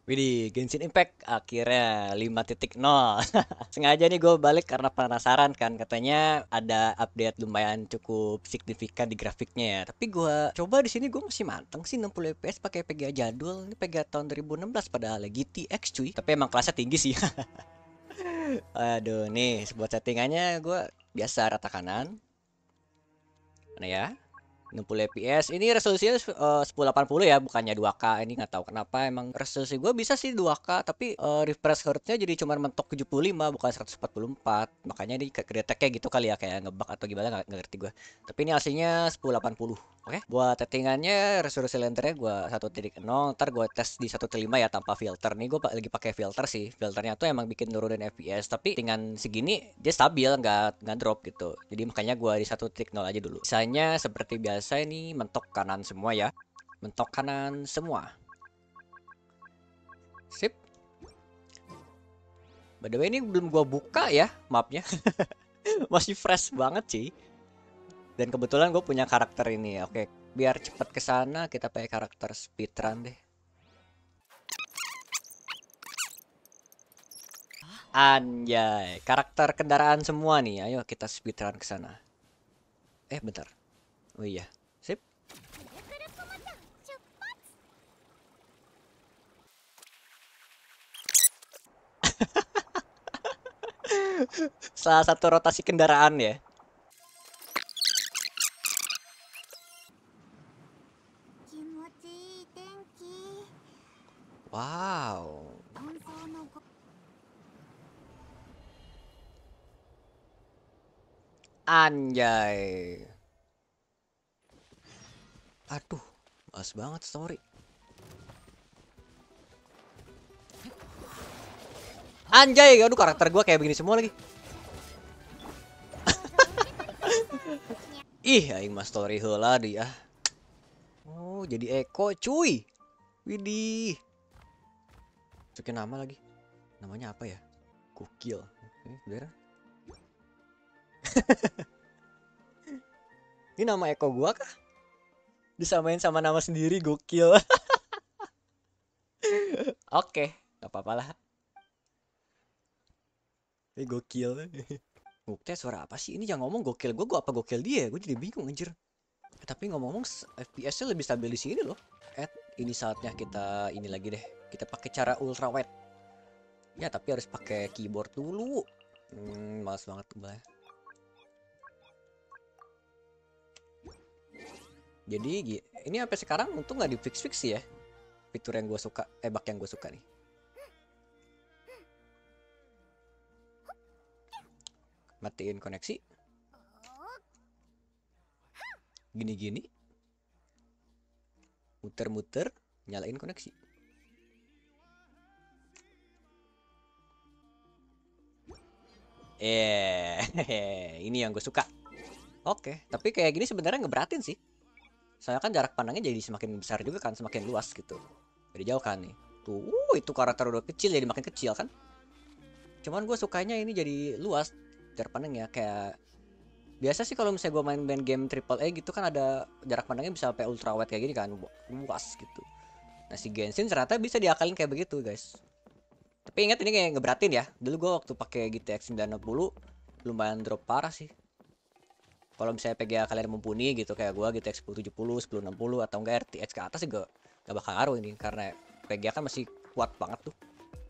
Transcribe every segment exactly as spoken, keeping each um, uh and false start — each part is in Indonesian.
Widih, Genshin Impact akhirnya lima titik nol. Sengaja nih gue balik karena penasaran kan. Katanya ada update lumayan cukup signifikan di grafiknya ya. Tapi gue coba di sini gue masih manteng sih enam puluh F P S pakai V G A jadul. Ini V G A tahun dua ribu enam belas padahal G T X cuy. Tapi emang kelasnya tinggi sih. Aduh, nih buat settingannya gue biasa rata kanan. Mana ya? enam puluh fps ini resolusinya uh, sepuluh delapan puluh ya, bukannya dua K. Ini nggak tahu kenapa emang resolusi gue bisa sih dua K tapi uh, refresh rate-nya jadi cuma mentok tujuh puluh lima bukan seratus empat puluh empat, makanya ini kayak gitu kali ya, kayak ngebug atau gimana, nggak ngerti gue. Tapi ini aslinya sepuluh delapan puluh. Oke, buat settingannya resolusi lendernya gue satu titik nol, ntar gue tes di satu titik lima ya tanpa filter. Nih gue lagi pakai filter sih, filternya tuh emang bikin nurunin F P S, tapi dengan segini dia stabil, nggak nggak drop gitu. Jadi makanya gue di satu titik nol aja dulu. Misalnya seperti biasa ini mentok kanan semua ya, mentok kanan semua. Sip. By the way ini belum gue buka ya mapnya. Masih fresh banget sih. Dan kebetulan gue punya karakter ini. Oke, biar cepet ke sana kita pakai karakter speedrun deh. Anjay, karakter kendaraan semua nih. Ayo kita speedrun ke sana. Eh, bentar. Oh iya. Sip. Salah satu rotasi kendaraan ya. Wow. Anjay. Aduh, males banget story. Anjay, aduh karakter gue kayak begini semua lagi. Ih, aing mas story heula dia. Oh, jadi Eko cuy. Widih. Masukin nama lagi. Namanya apa ya? Gokil. Ini beneran. Ini nama Eko gua kah? Disamain sama nama sendiri, gokil. Oke, gak apa-apa lah. Ini gokil. Bukti suara apa sih? Ini jangan ngomong gokil gue, gue apa gokil dia? Gue jadi bingung anjir. Tapi ngomong-ngomong F P S-nya lebih stabil di sini loh. Ed, ini saatnya kita ini lagi deh. Kita pakai cara ultra wide. Ya, tapi harus pakai keyboard dulu. Hmm, males banget gue. Jadi ini sampai sekarang untung nggak di fix fix sih ya. Fitur yang gue suka, eh bug yang gue suka nih. Matiin koneksi. Gini-gini. Muter-muter, nyalain koneksi. Eh, ini yang gue suka. Oke, tapi kayak gini sebenarnya ngeberatin sih. Soalnya kan jarak pandangnya jadi semakin besar juga kan, semakin luas gitu. Jadi jauh kan nih. Tuh, uh, itu karakter udah kecil jadi makin kecil kan. Cuman gue sukanya ini jadi luas jarak pandangnya, kayak biasa sih kalau misalnya gue main-main game triple A gitu kan ada jarak pandangnya bisa sampai ultra wide kayak gini kan, luas gitu. Nah si Genshin ternyata bisa diakalin kayak begitu guys. Tapi ingat ini kayak ngeberatin ya. Dulu gue waktu pakai G T X sembilan puluh lumayan drop parah sih. Kalau misalnya P G A kalian mumpuni gitu kayak gue G T X sepuluh tujuh puluh, sepuluh enam puluh atau enggak R T X ke atas juga gak bakal ngaruh ini karena P G A kan masih kuat banget tuh.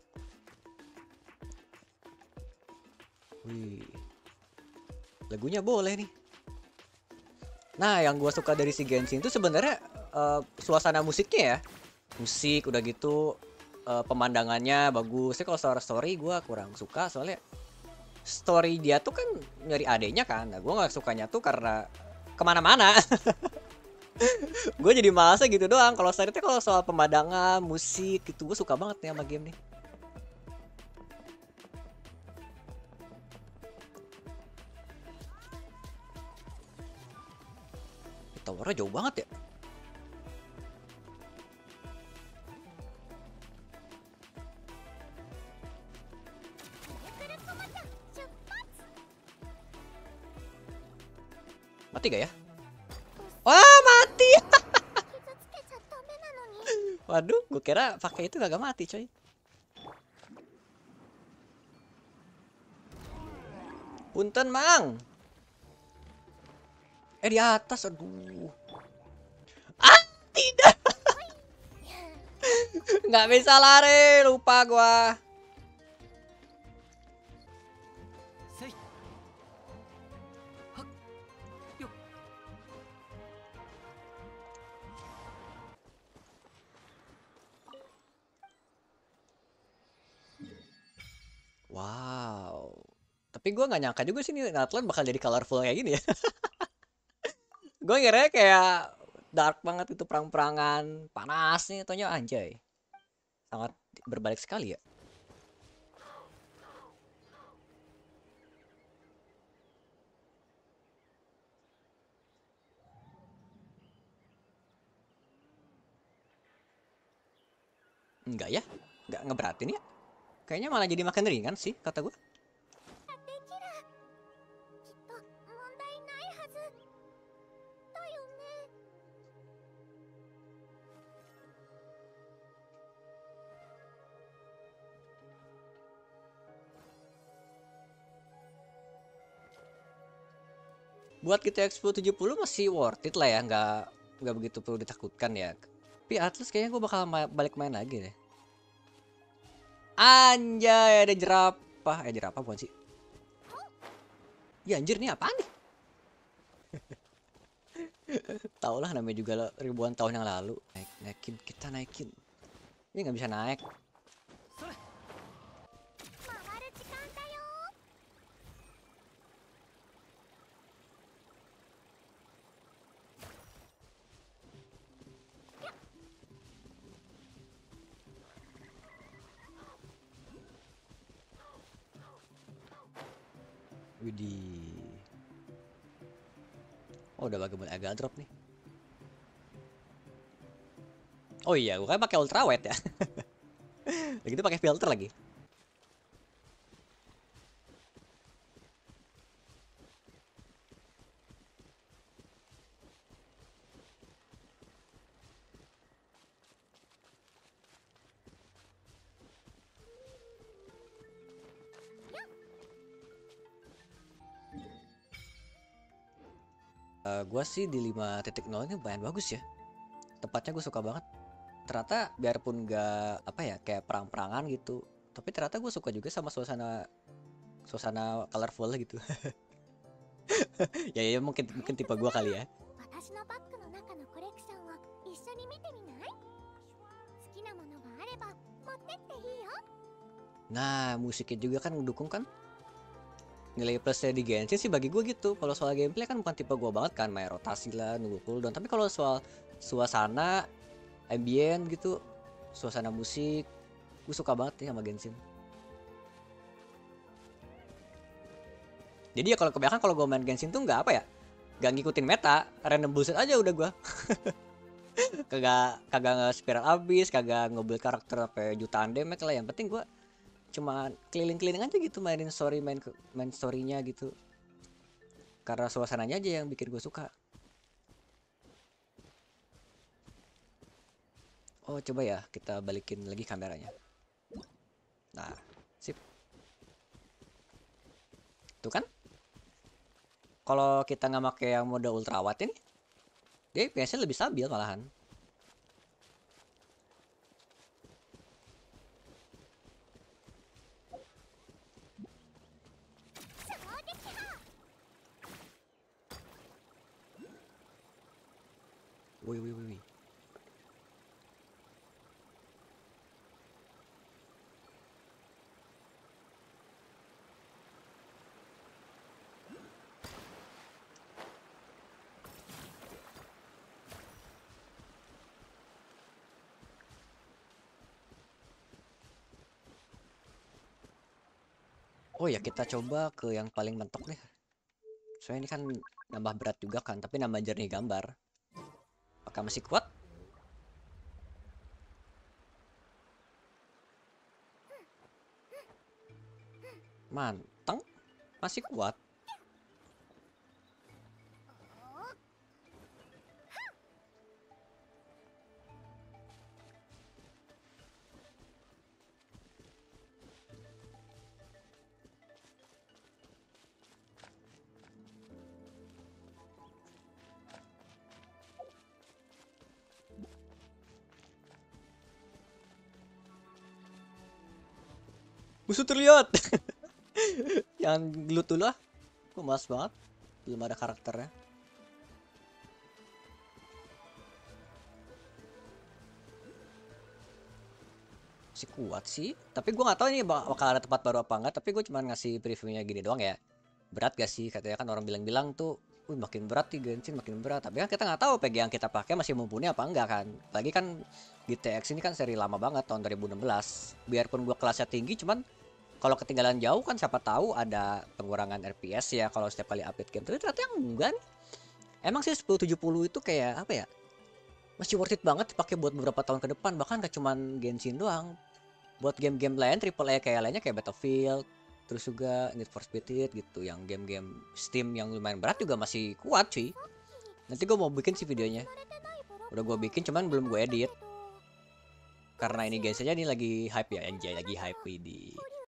Wih. Lagunya boleh nih. Nah, yang gue suka dari si Genshin itu sebenarnya uh, suasana musiknya ya. Musik udah gitu uh, pemandangannya bagus. Tapi kalau story story gue kurang suka soalnya story dia tuh kan nyari adeknya kan. Nah, gue nggak sukanya tuh karena kemana-mana. Gue jadi malasnya gitu doang. Kalau story itu kalau soal pemandangan, musik gitu gue suka banget nih sama game nih. Towernya jauh banget ya. Mati gak ya? Wah, mati. Waduh, gue kira pakai itu kagak mati, coy. Punten, Mang. Eh, di atas, aduh. Ah, tidak. Nggak bisa lari, lupa gua. Wow. Tapi gua nggak nyangka juga sih nih Natlan bakal jadi colorful kayak gini ya. Gue kira kayak dark banget itu perang-perangan panas nih, taunya anjay. Sangat berbalik sekali ya. Enggak ya? Enggak ngeberatin ya? Kayaknya malah jadi makin ringan sih kata gue. Buat G T X tujuh puluh masih worth it lah ya, nggak nggak begitu perlu ditakutkan ya. Tapi Atlas kayaknya gue bakal ma balik main lagi deh. Anjay, ada jerapah. Eh, jerapah bukan sih? Ya anjir, nih apaan nih? Tau lah, namanya juga ribuan tahun yang lalu. Naik, naikin, kita naikin. Ini nggak bisa naik. Widih. Oh, udah bagaimana agak drop nih. Oh iya, gue kan pakai ultrawide ya. Begitu pakai filter lagi. Uh, gue sih di lima titik nol ini lumayan bagus ya. Tepatnya gue suka banget. Ternyata biarpun gak apa ya kayak perang-perangan gitu, tapi ternyata gue suka juga sama suasana suasana colorful gitu. ya ya mungkin mungkin tipe gue kali ya. Nah, musiknya juga kan mendukung kan. Nilai plusnya di Genshin sih bagi gue gitu. Kalau soal gameplay kan bukan tipe gue banget kan, main rotasi lah, nunggu cooldown. Tapi kalau soal suasana, ambient gitu, suasana musik, gue suka banget ya sama Genshin. Jadi ya kalau kebanyakan kalau gue main Genshin tuh nggak apa ya, nggak ngikutin meta, random bullshit aja udah gue. kagak kagak nge-spiral abis, kagak nge-build karakter apa jutaan damage lah. Yang penting gue cuma keliling-keliling aja gitu, mainin story, main main storynya gitu. Karena suasananya aja yang bikin gue suka. Oh, coba ya kita balikin lagi kameranya. Nah, sip. Tuh kan? Kalau kita nggak pakai yang mode ultrawide ini, dia F P S-nya lebih stabil malahan. Wih, wih, wih, wih. Oh ya, kita coba ke yang paling mentok nih. Soalnya ini kan nambah berat juga kan, tapi nambah jernih gambar. Apakah masih kuat? Manteng, masih kuat. Musuh terlihat. Yang gelut dulu ah. Gue malas banget. Belum ada karakternya. Masih kuat sih. Tapi gue nggak tahu ini bakal ada tempat baru apa enggak. Tapi gue cuma ngasih previewnya gini doang ya. Berat gak sih? Katanya kan orang bilang-bilang tuh, wih makin berat nih Genshin, makin berat. Tapi kan kita nggak tahu P G yang kita pakai masih mumpuni apa enggak kan. Lagi kan G T X ini kan seri lama banget tahun dua ribu enam belas. Biarpun gue kelasnya tinggi, cuman kalau ketinggalan jauh kan siapa tahu ada pengurangan R P S ya kalau setiap kali update game. Tapi ternyata enggak nih. Emang sih sepuluh tujuh puluh itu kayak apa ya? Masih worth it banget dipakai buat beberapa tahun ke depan. Bahkan gak cuman Genshin doang. Buat game-game lain triple A kayak lainnya kayak Battlefield, terus juga Need for Speed gitu, yang game-game Steam yang lumayan berat juga masih kuat cuy. Nanti gue mau bikin sih videonya. Udah gue bikin cuman belum gue edit. Karena ini guys aja nih lagi hype ya, anjay lagi hype di